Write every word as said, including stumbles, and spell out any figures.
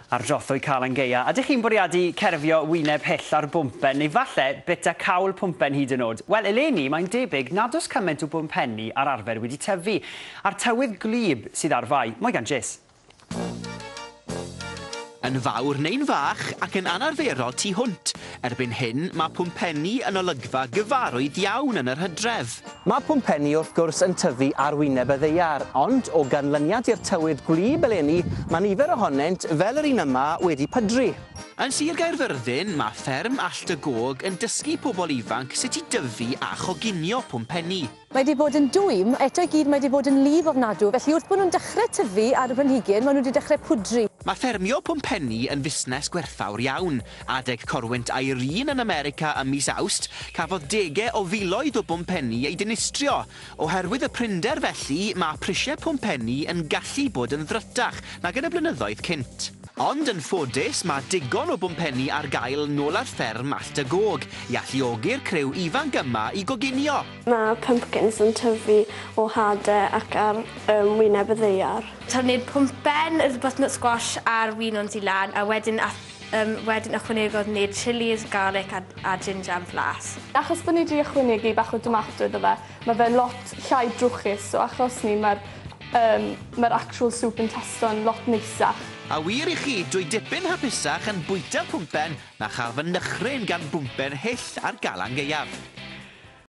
ar drothwy Calan Gaea. Ydych chi'n bwriadu cerfio wyneb hyll ar bwmpen neu falle bita cawl pwmpen hyd yn oed? Wel, eleni, mae'n debyg nad oes cymaint o bwmpenni ar arfer wedi tyfu. A'r tywydd gwlyb sydd ar fai, mae gan Jess. Yn fawr neu'n fach ac yn anarferol tu hwnt. Erbyn hyn, mae pwmpenni yn olygfa gyfarwydd iawn yn yr Hydref. Mae pwmpenni wrth gwrs yn tyfu ar wyneb y ddaear, ond o ganlyniad i'r tywydd gwlyb eleni, mae nifer ohonynt fel yr un yma wedi pydru. Yn Sir Gaerfyrddin, mae fferm Allt y Gog yn dysgu pobl ifanc sut i dyfu a choginio pwmpenni. Mae wedi bod yn dwym, eto i gyd mae wedi bod yn lif ofnadw, felly wrth bod nhw'n dechrau tyfu ar y planhigyn, maen nhw wedi dechrau pwdri. Mae ffermio pwmpenni yn fusnes gwerthfawr iawn. Adeg corwynt Irene yn America ym mis Awst, cafodd degau o filoedd o bwmpenni ei dinistrio. Oherwydd y prynder felly, mae prisiau pwmpenni yn gallu bod yn ddrytach nag yn y blynyddoedd cynt. Ond yn ffodus, mae digon o bwmpenni ar gael nôl ar fferm Allt y Gog i alluogi'r criw ifanc yma i goginio. Mae pumpkins yn tyfu o hadau ac ar um, wyneb y ddaear. Ta'n wneud pwmpen, y butternut squash a'r winons i lan, a wedyn, um, wedyn ychwanegodd wneud chilies, garlic a, a ginger and flas. Achos bod ni wedi ychwanegu bach o tomato iddo fe, mae fe'n lot llai drwchus, so achos ni mae'r um, mae actual soup yn testo'n lot neisach. A wir i chi, dwi dipyn hapusach yn bwyta pwmpen na chaf yn nychryn gan bwmpen hyll ar Galan Gaeaf.